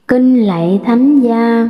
Kinh lạy Thánh Gia.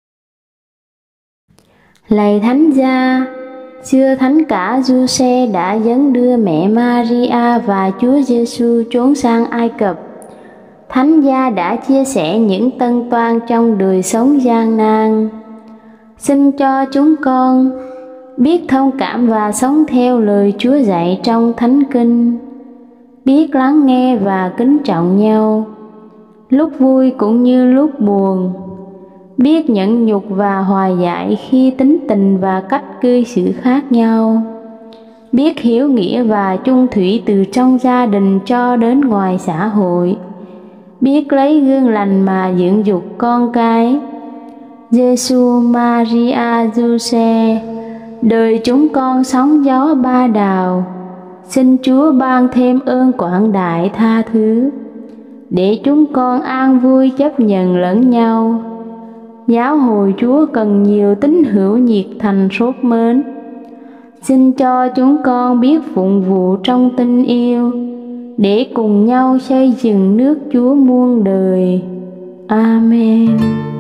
Lạy Thánh Gia, xưa Thánh cả Giuse đã dẫn đưa mẹ Maria và Chúa Giêsu trốn sang Ai Cập. Thánh Gia đã chia sẻ những tân toan trong đời sống gian nan. Xin cho chúng con biết thông cảm và sống theo lời Chúa dạy trong Thánh Kinh, biết lắng nghe và kính trọng nhau, lúc vui cũng như lúc buồn, biết nhẫn nhục và hòa giải khi tính tình và cách cư xử khác nhau, biết hiếu nghĩa và chung thủy từ trong gia đình cho đến ngoài xã hội, biết lấy gương lành mà dưỡng dục con cái. Giêsu, Maria, Giuse, đời chúng con sóng gió ba đào, xin Chúa ban thêm ơn quảng đại tha thứ, để chúng con an vui chấp nhận lẫn nhau. Giáo hội Chúa cần nhiều tín hữu nhiệt thành sốt mến. Xin cho chúng con biết phụng vụ trong tình yêu, để cùng nhau xây dựng nước Chúa muôn đời. Amen.